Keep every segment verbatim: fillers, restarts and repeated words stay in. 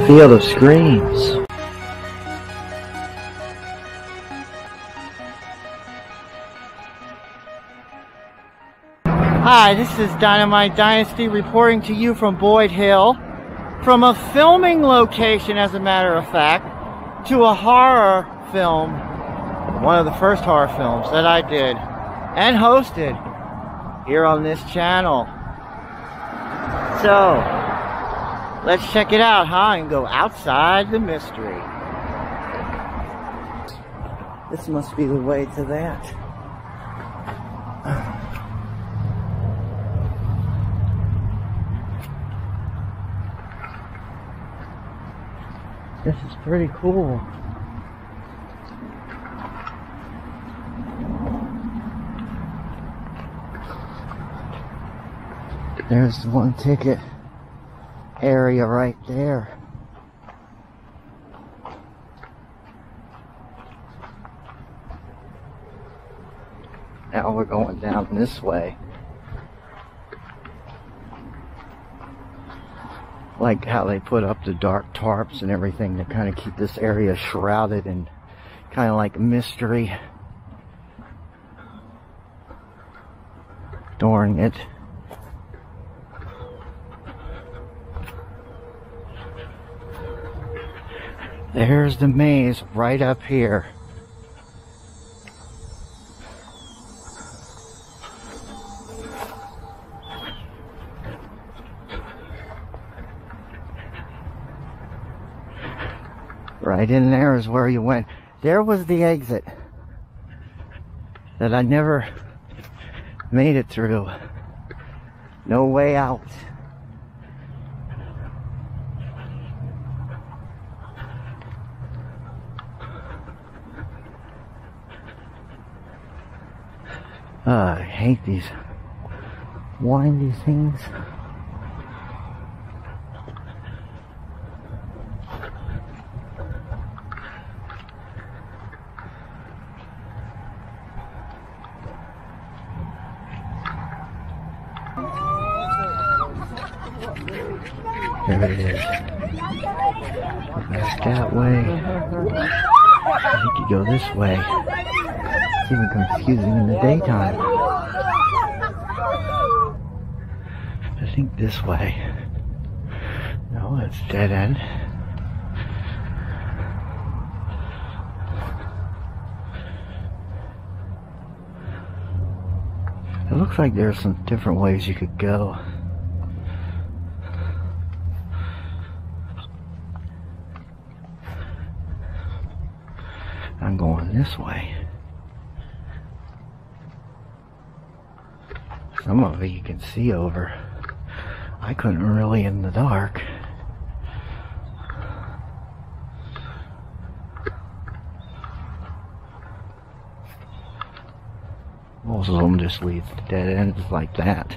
Field of Screams. Hi, this is Dynamite Dynasty reporting to you from Boyd Hill, from a filming location, as a matter of fact, to a horror film, one of the first horror films that I did and hosted here on this channel. So, let's check it out, huh, and go outside the mystery. This must be the way to that. This is pretty cool. There's the one ticket area right there. Now we're going down this way. Like how they put up the dark tarps and everything to kind of keep this area shrouded and kind of like mystery during it. There's the maze right up here. Right in there is where you went. There was the exit that I never made it through. No way out. Uh, I hate these windy things. There it is. Back that way. I think you go this way. It's even confusing in the daytime. I think this way. No, that's dead end. It looks like there's some different ways you could go. I'm going this way. Some of it you can see over. I couldn't really in the dark. Most of them just lead to dead ends like that.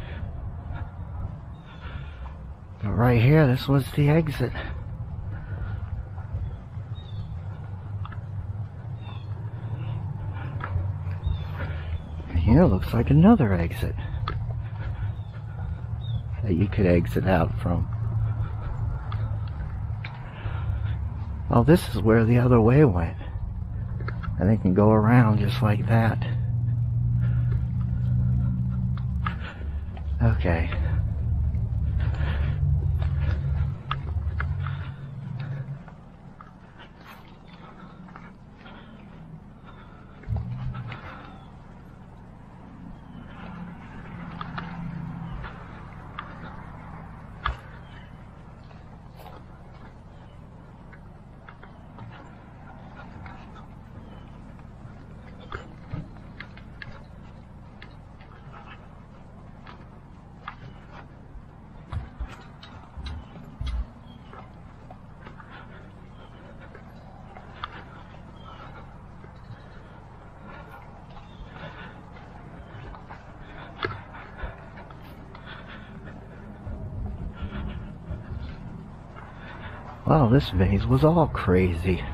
But right here, this was the exit. Here looks like another exit that you could exit out from. Well, this is where the other way went. And they can go around just like that. Okay. Wow, this vase was all crazy.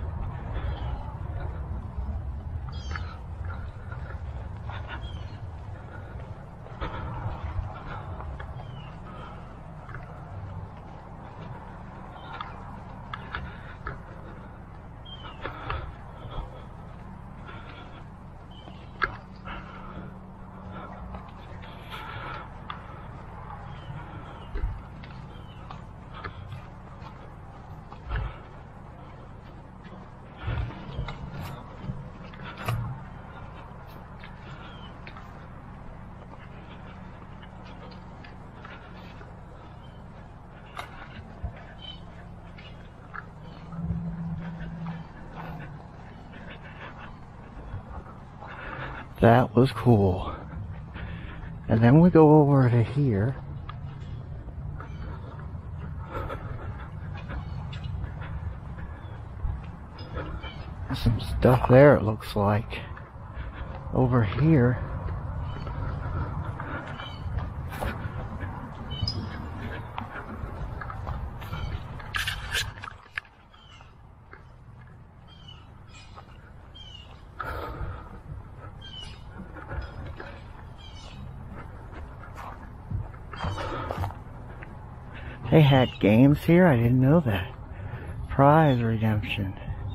That was cool. And then we go over to here. There's some stuff there, it looks like. Over here. They had games here? I didn't know that. Prize redemption.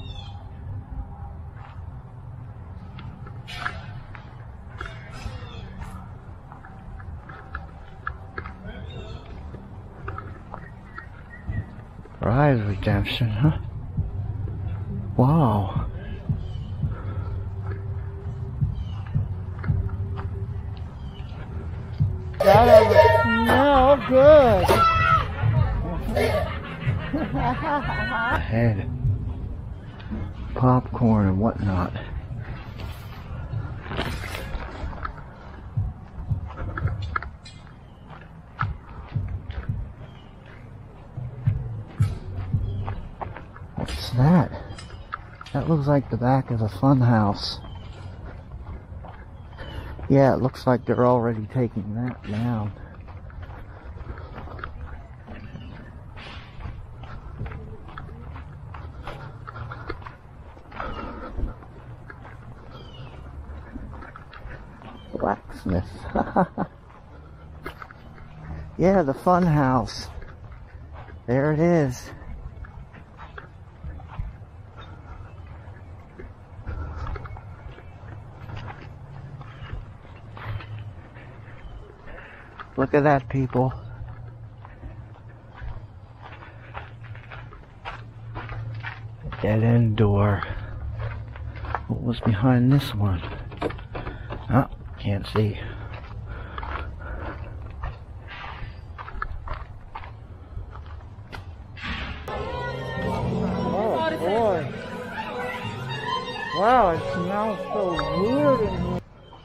Prize redemption, huh? Wow. That doesn't smell good. Head, popcorn and whatnot. What's that? That looks like the back of a fun house. Yeah, it looks like they're already taking that down. Blacksmith. Yeah, the fun house. There it is. Look at that, people. Dead end door. What was behind this one? Oh, can't see. Oh boy. Wow, it smells so weird in here.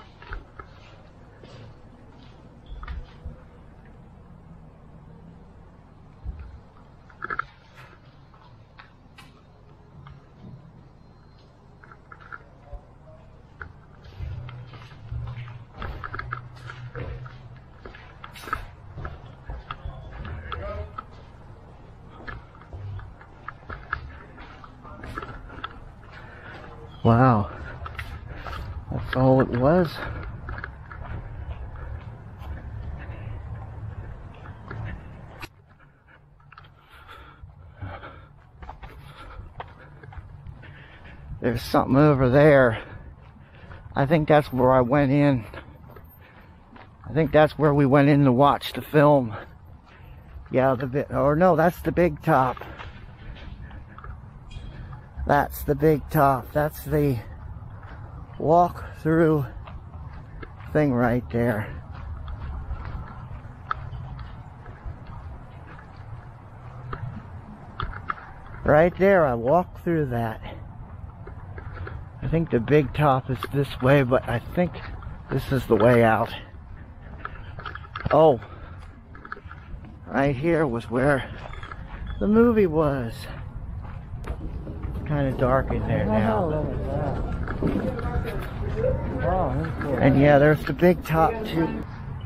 Wow, that's all it was. There's something over there. I think that's where I went in. I think that's where we went in to watch the film. Yeah, the bit, or no, that's the big top. That's the big top. That's the walk-through thing right there. Right there, I walked through that. I think the big top is this way, but I think this is the way out. Oh, right here was where the movie was. Kind of dark in there now. And yeah, there's the big top too.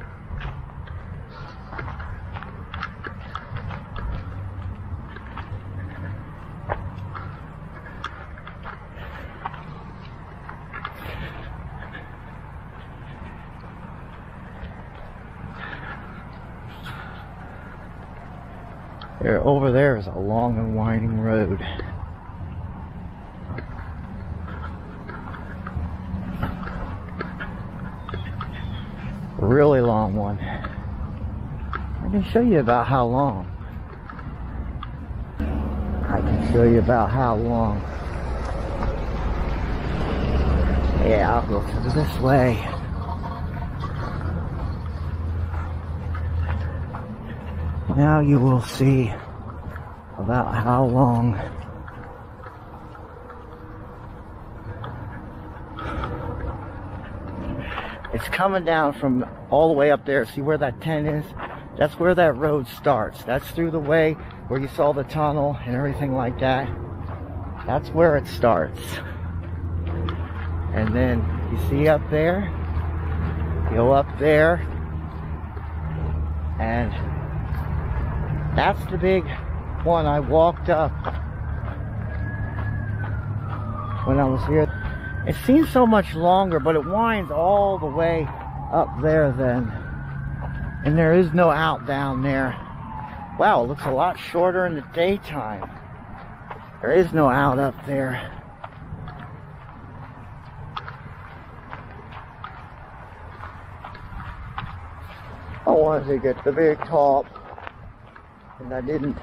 There, over there is a long and winding road. A really long one. I can show you about how long. I can show you about how long. Yeah, I'll go through this way. Now you will see about how long. It's coming down from all the way up there. See where that tent is? That's where that road starts. That's through the way where you saw the tunnel and everything like that. That's where it starts. And then you see up there, go up there, and that's the big one I walked up when I was here. It seems so much longer, but it winds all the way up there then. And there is no out down there. Wow, it looks a lot shorter in the daytime. There is no out up there. I wanted to get the big top, and I didn't.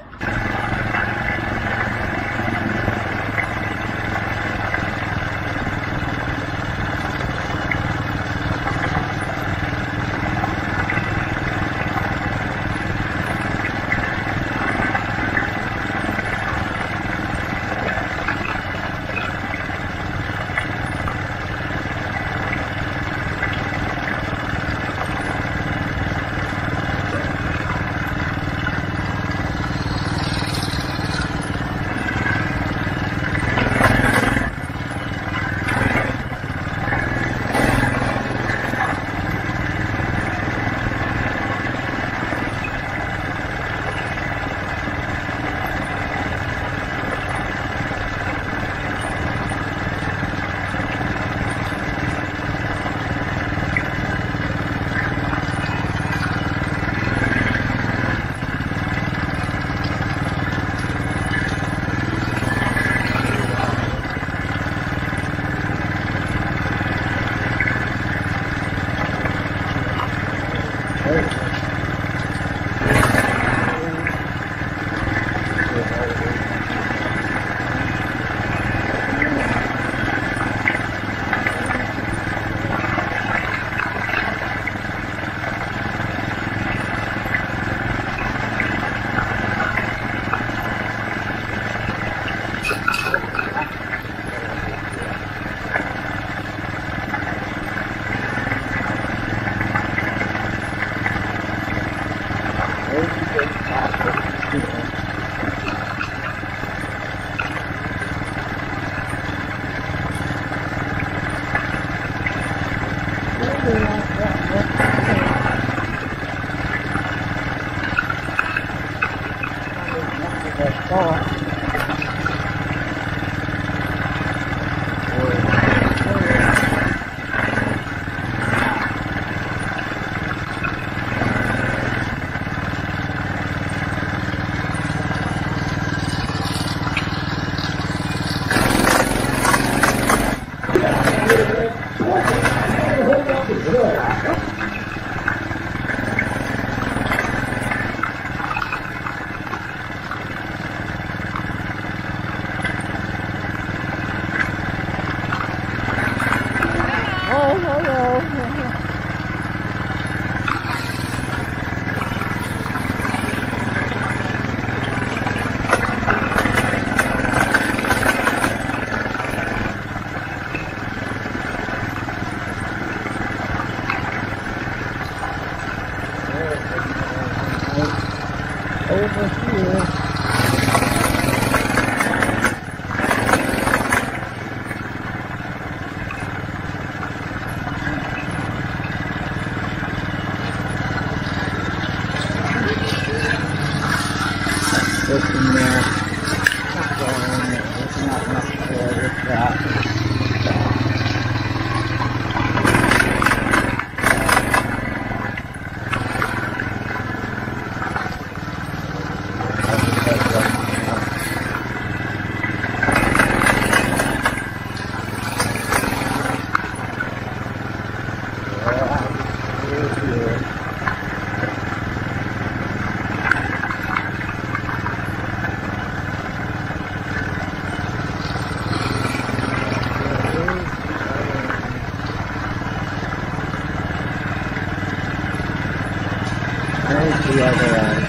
The other end.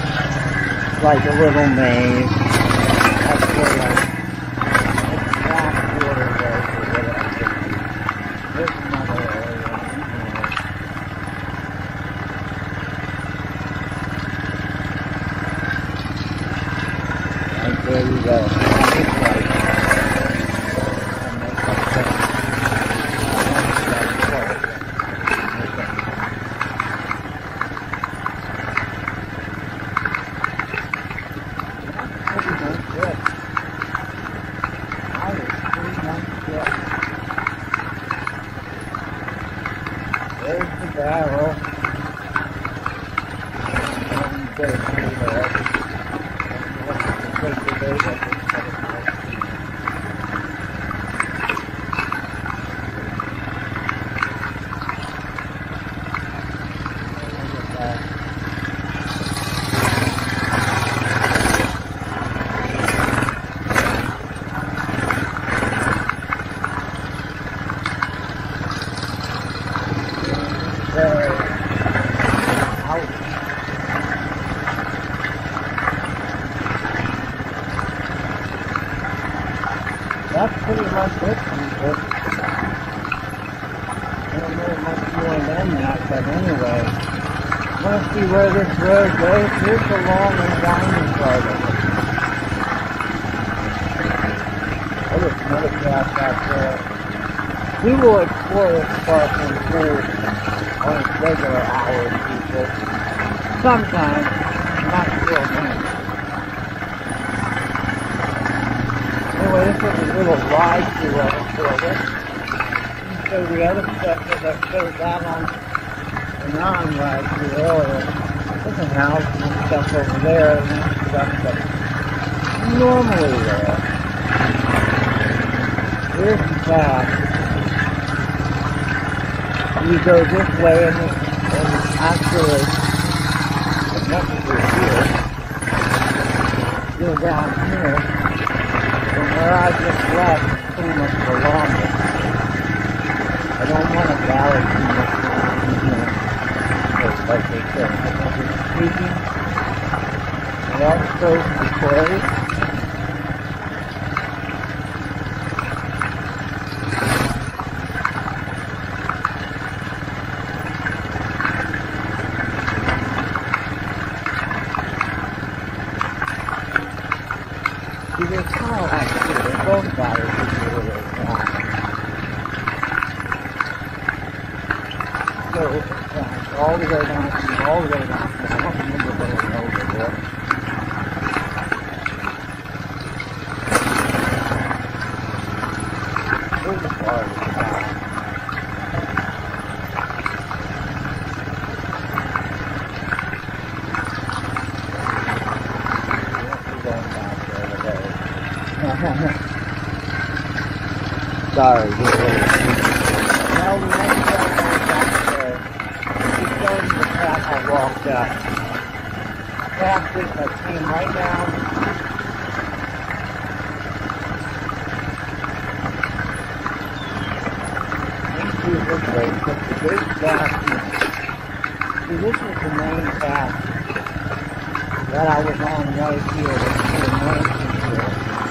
It's like a little maze. That's where like it's black water goes or whatever. There's another area. there you go. There's the barrel. That's pretty much it, people. I don't know much more than that, but anyway, I want to see where this road goes. Here's the long and winding part of it. Oh, there's another path out there. We will explore this park and pool on its regular hours, people. Sometimes, not sure when. Anyway, this was a little ride to uh, for this. So the other stuff that goes out on the non-ride to earlier. There's a house and stuff over there and stuff that's normally there. Here's the path. You go this way and it's, and it's actually nothing to here. Go down here. From where I just left, it's pretty much the longest. I don't want to valley too much around here. Like they said, I think it's speaking. And that shows the place. See, they're kind of like, they're both bodies are really long. So, yeah, all the way down, all the way down, I don't remember what it was over there. There's the bar at the top. Sorry, get a little now we went down back there. Keep going to the path I walked up. Past it, I came right down. Into this way, took the big path. See, this was the main path that I was on right here. This is the main here.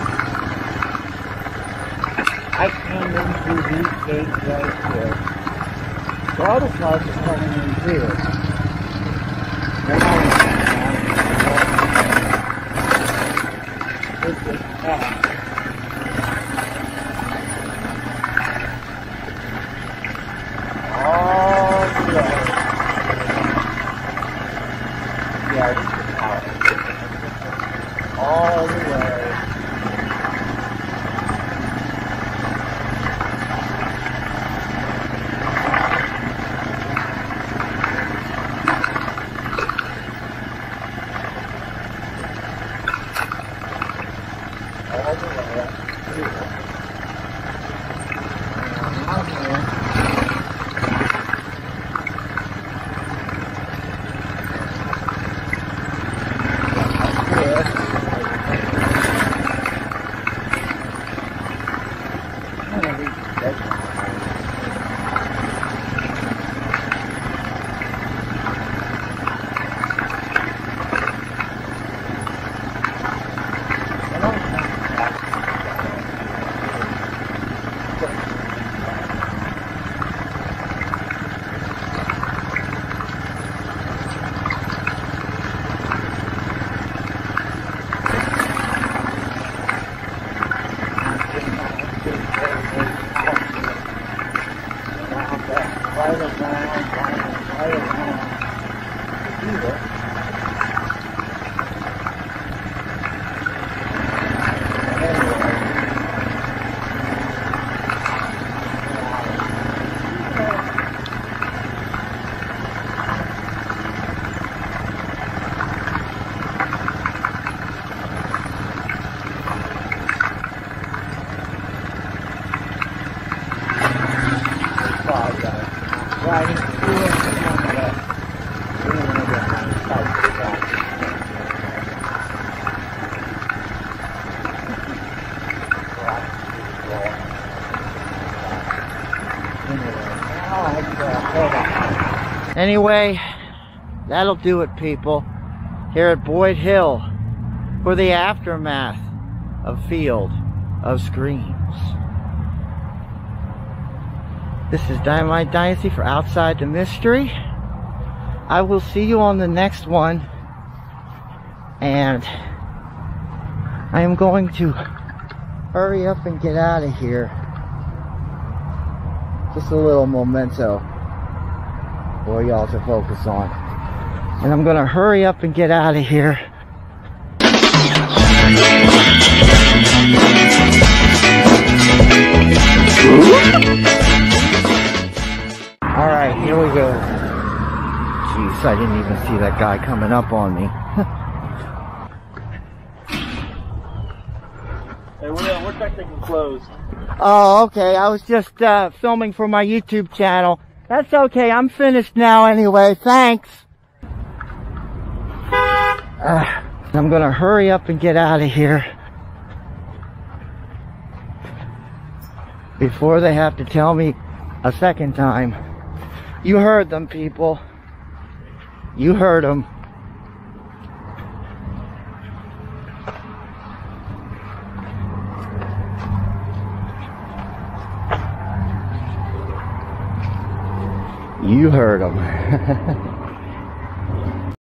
I came in through these gates right here. So all the cars are coming in here. Then I went down. This is path. All the way. Yeah, this is out. All the way. All the way up here. And here. exciting to see it. Anyway, that'll do it, people, here at Boyd Hill for the aftermath of Feild of Screams. This is Dynamite Dynasty for Outside the Mystery. I will see you on the next one, and I am going to hurry up and get out of here. Just a little memento for y'all to focus on. And I'm gonna hurry up and get out of here. Alright, here we go. Jeez, I didn't even see that guy coming up on me. Hey, we're, uh, we're technically closed. Oh, okay. I was just uh, filming for my YouTube channel. That's okay. I'm finished now anyway. Thanks. Uh, I'm gonna hurry up and get out of here before they have to tell me a second time. You heard them, people. You heard them. You heard them.